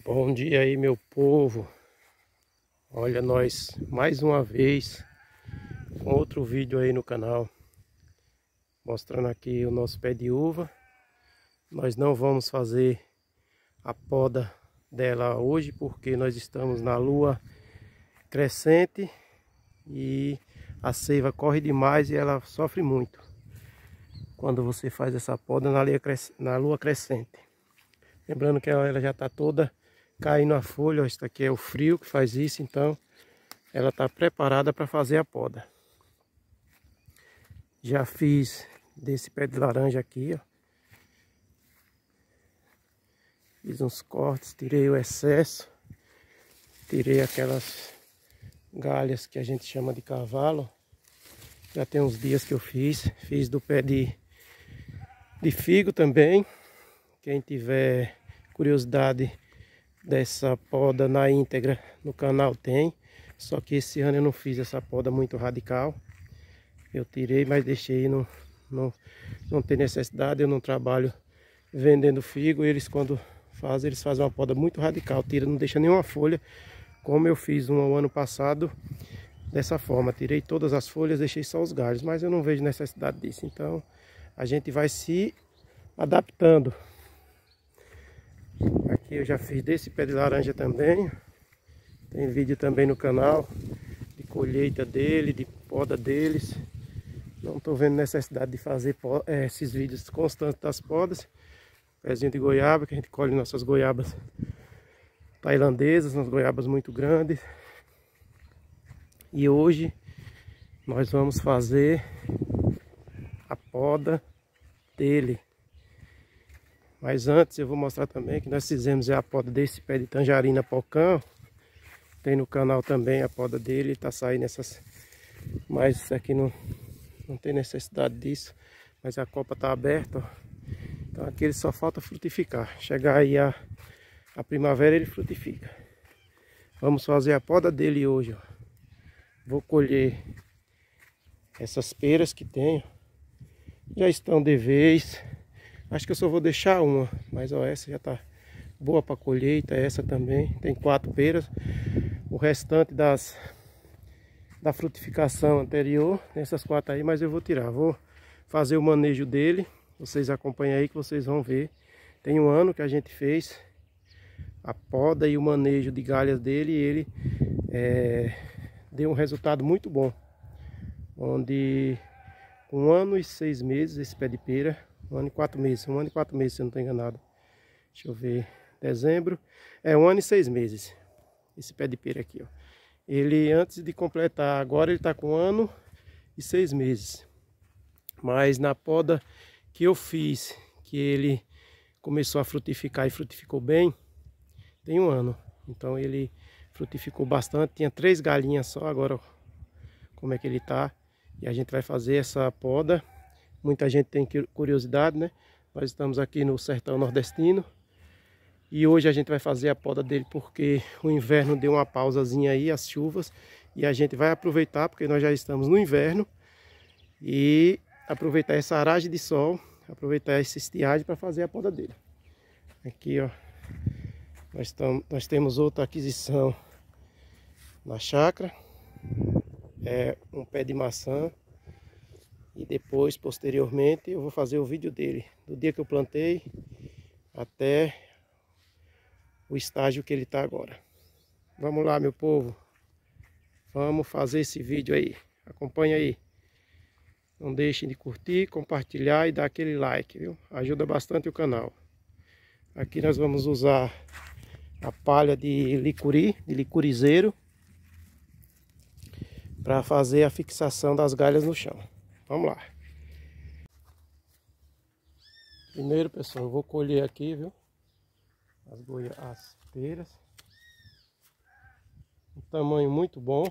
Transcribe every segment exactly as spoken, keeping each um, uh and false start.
Bom dia aí, meu povo. Olha nós mais uma vez com outro vídeo aí no canal, mostrando aqui o nosso pé de uva. Nós não vamos fazer a poda dela hoje porque nós estamos na lua crescente e a seiva corre demais e ela sofre muito quando você faz essa poda na lua crescente. Lembrando que ela já está toda caindo a folha. Isso aqui é o frio que faz isso, então ela está preparada para fazer a poda. Já fiz desse pé de laranja aqui, ó. Fiz uns cortes, tirei o excesso, tirei aquelas galhas que a gente chama de cavalo. Já tem uns dias que eu fiz. Fiz do pé de, de figo também. Quem tiver curiosidade dessa poda na íntegra no canal tem. Só que esse ano eu não fiz essa poda muito radical. Eu tirei, mas deixei, não, não, não tem necessidade. Eu não trabalho vendendo figo. Eles quando fazem, eles fazem uma poda muito radical. Tira, não deixa nenhuma folha, como eu fiz um ano passado dessa forma. Tirei todas as folhas, deixei só os galhos, mas eu não vejo necessidade disso. Então a gente vai se adaptando. Aqui eu já fiz desse pé de laranja também. Tem vídeo também no canal de colheita dele, de poda deles. Não estou vendo necessidade de fazer é, esses vídeos constantes das podas. Pezinho de goiaba, que a gente colhe nossas goiabas tailandesas, umas goiabas muito grandes. E hoje nós vamos fazer a poda dele. Mas antes eu vou mostrar também que nós fizemos a poda desse pé de tangerina pocã. Tem no canal também a poda dele, tá saindo essas, mas isso aqui não, não tem necessidade disso. Mas a copa tá aberta, ó. Então aqui ele só falta frutificar. Chegar aí a, a primavera ele frutifica. Vamos fazer a poda dele hoje, ó. Vou colher essas peras que tenho. Já estão de vez. Acho que eu só vou deixar uma, mas ó, essa já tá boa para colheita, essa também. Tem quatro peras. O restante das da frutificação anterior, essas quatro aí, mas eu vou tirar. Vou fazer o manejo dele. Vocês acompanhem aí que vocês vão ver. Tem um ano que a gente fez a poda e o manejo de galhas dele e ele é, deu um resultado muito bom. Onde um ano e seis meses esse pé de pera, um ano e quatro meses, um ano e quatro meses se eu não estou enganado. Deixa eu ver, dezembro, é um ano e seis meses esse pé de pera aqui, ó. Ele antes de completar, agora ele está com um ano e seis meses. Mas na poda que eu fiz, que ele começou a frutificar e frutificou bem, tem um ano. Então ele frutificou bastante, tinha três galinhas só, agora ó, como é que ele está. E a gente vai fazer essa poda. Muita gente tem curiosidade, né? Nós estamos aqui no sertão nordestino. E hoje a gente vai fazer a poda dele porque o inverno deu uma pausazinha aí, as chuvas. E a gente vai aproveitar, porque nós já estamos no inverno. E aproveitar essa aragem de sol, aproveitar essa estiagem para fazer a poda dele. Aqui, ó. Nós, estamos, nós temos outra aquisição na chácara. É um pé de maçã. E depois, posteriormente, eu vou fazer o vídeo dele. Do dia que eu plantei até o estágio que ele está agora. Vamos lá, meu povo. Vamos fazer esse vídeo aí. Acompanha aí. Não deixem de curtir, compartilhar e dar aquele like, viu? Ajuda bastante o canal. Aqui nós vamos usar a palha de licuri, de licurizeiro, para fazer a fixação das galhas no chão. Vamos lá. Primeiro, pessoal, eu vou colher aqui, viu? As, goia... as peras. Um tamanho muito bom.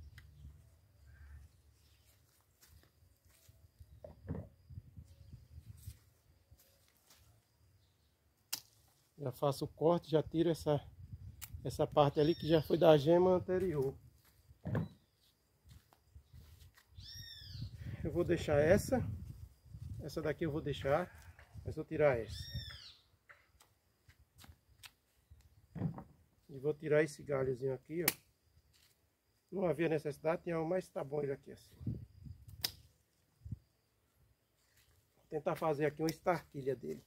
Já faço o corte, já tiro essa, essa parte ali que já foi da gema anterior. Eu vou deixar essa. Essa daqui eu vou deixar. Mas vou tirar essa. E vou tirar esse galhozinho aqui, ó. Não havia necessidade, tinha um, mas tá bom ele aqui assim. Vou tentar fazer aqui uma estartilha dele.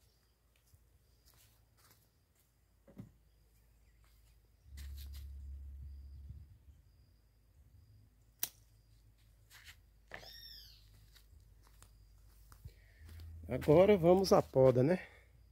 Agora vamos à poda, né?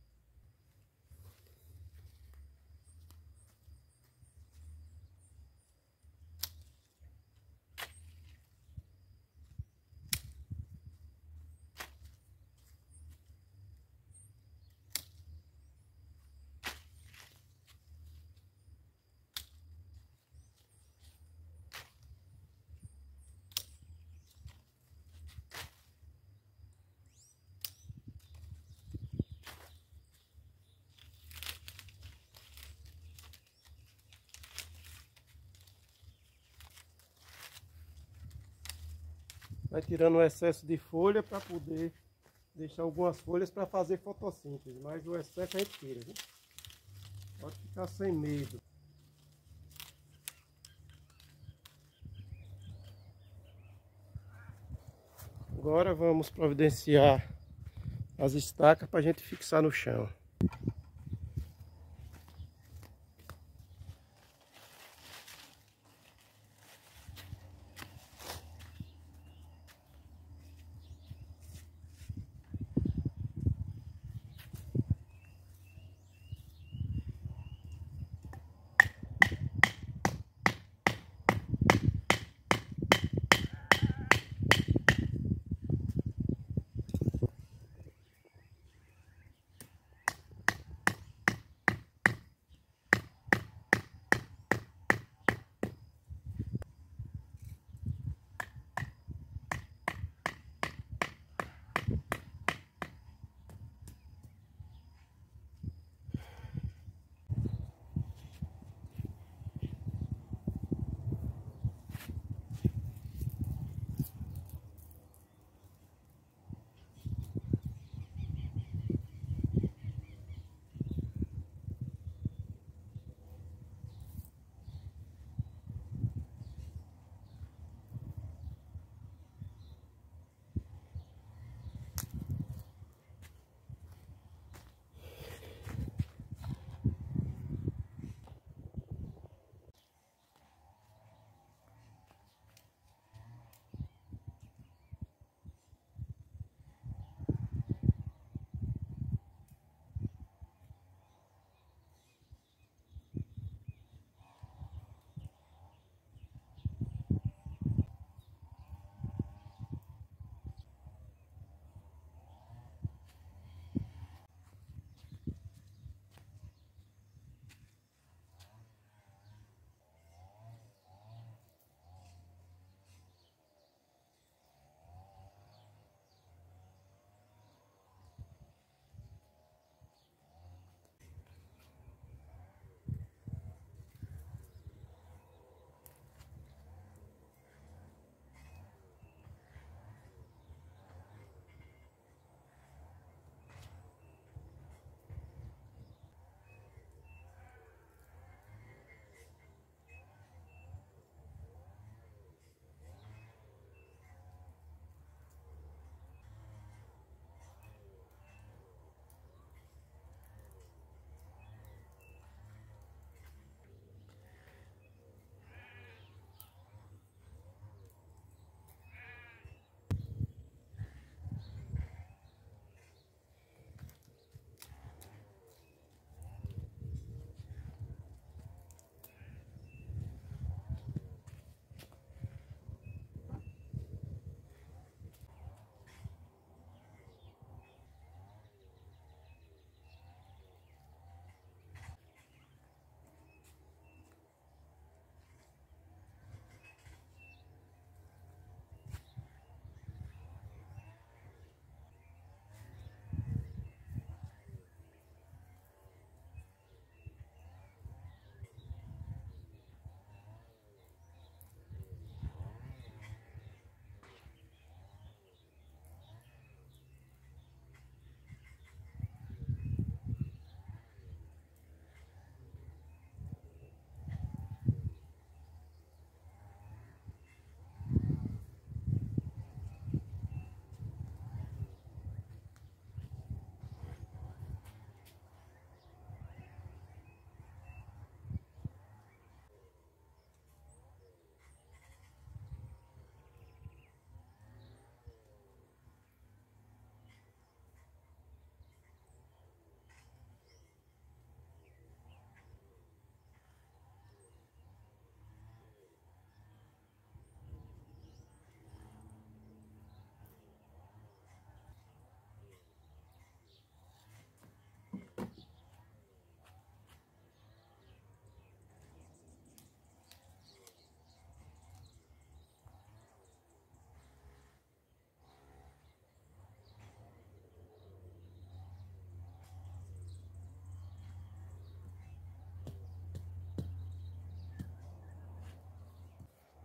Vai tirando o excesso de folha para poder deixar algumas folhas para fazer fotossíntese, mas o excesso a gente tira, viu? Pode ficar sem medo. Agora vamos providenciar as estacas para a gente fixar no chão.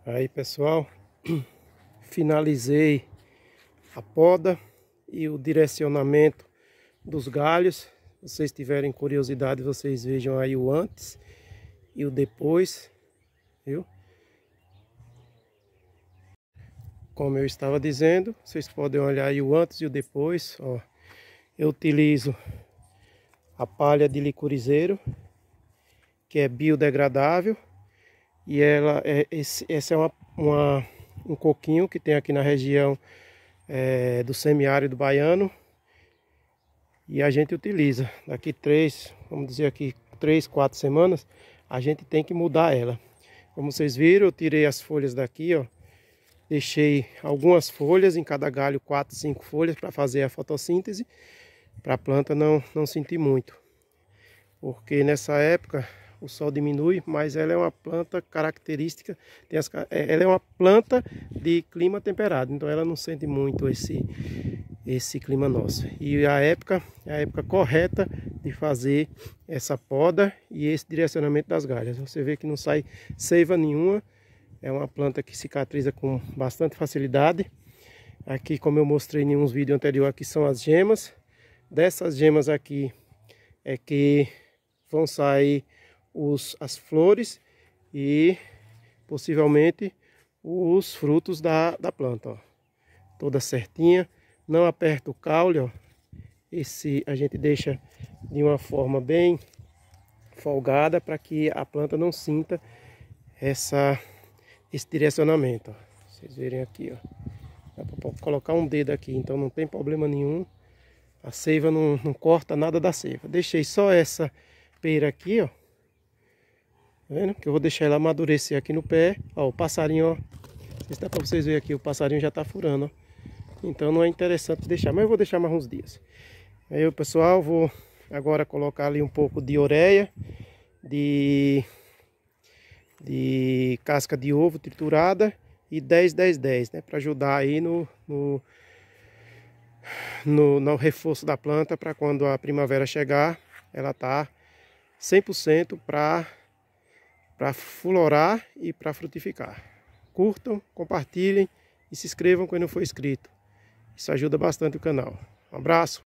Aí, pessoal, finalizei a poda e o direcionamento dos galhos. Se vocês tiverem curiosidade, vocês vejam aí o antes e o depois, viu? Como eu estava dizendo, vocês podem olhar aí o antes e o depois, ó. Eu utilizo a palha de licorizeiro, que é biodegradável, e ela é esse, esse é uma, uma, um coquinho que tem aqui na região é, do semiárido baiano, e a gente utiliza. Daqui três, vamos dizer aqui três, quatro semanas, a gente tem que mudar ela. Como vocês viram, eu tirei as folhas daqui, ó. Deixei algumas folhas, em cada galho quatro, cinco folhas para fazer a fotossíntese, para a planta não, não sentir muito. Porque nessa época o sol diminui, mas ela é uma planta característica, tem as, ela é uma planta de clima temperado, então ela não sente muito esse, esse clima nosso. E a época é a época correta de fazer essa poda e esse direcionamento das galhas. Você vê que não sai seiva nenhuma. É uma planta que cicatriza com bastante facilidade. Aqui, como eu mostrei em uns vídeos anteriores, aqui são as gemas. Dessas gemas aqui é que vão sair os, as flores e possivelmente os frutos da, da planta. Ó. Toda certinha. Não aperta o caule. Ó. Esse a gente deixa de uma forma bem folgada para que a planta não sinta essa... esse direcionamento, ó. Vocês verem aqui, ó. Dá pra colocar um dedo aqui, então não tem problema nenhum. A seiva não, não corta nada da seiva. Deixei só essa pera aqui, ó. Tá vendo? Que eu vou deixar ela amadurecer aqui no pé. Ó, o passarinho, ó. Não sei se dá pra vocês verem aqui, o passarinho já tá furando, ó. Então não é interessante deixar, mas eu vou deixar mais uns dias. Aí, pessoal, vou agora colocar ali um pouco de ureia, de... de casca de ovo triturada e dez, dez, dez, né? Para ajudar aí no, no, no, no reforço da planta, para quando a primavera chegar, ela tá cem por cento para para florar e para frutificar. Curtam, compartilhem e se inscrevam quem não for inscrito. Isso ajuda bastante o canal. Um abraço!